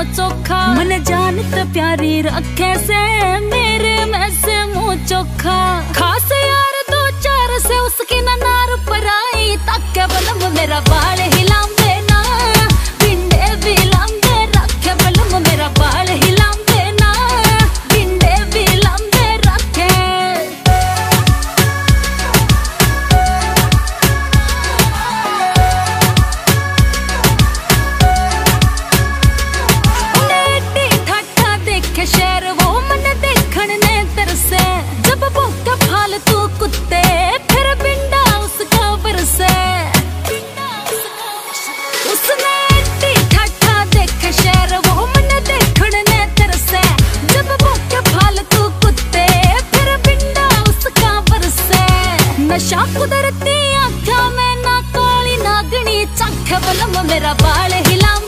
मुँह चोखा, मन जानत प्यारी रखे से मेरे में से मुँह चोखा। खास यार दो चार से उसकी नार पर आई, ताके बलम मेरा बाल हिलांदे ना, पिंडे भी लांदे रखे बलम मेरा बाल हिलांदे ना, पिंडे भी लांदे रखे। नेटी ठाठा देखे शहर वो मन देखण ने तरसे, जब भूखे फालतू कुत्ते फिर पिंडा उसका बरसे। उसने नेटी ठाठा देखे शहर वो मन देखण ने तरसे, जब भूखे फालतू कुत्ते फिर पिंडा उसका बरसे। नशा कुदरती आँखों में ना काली नागनी, चख बलम मेरा बाल हिला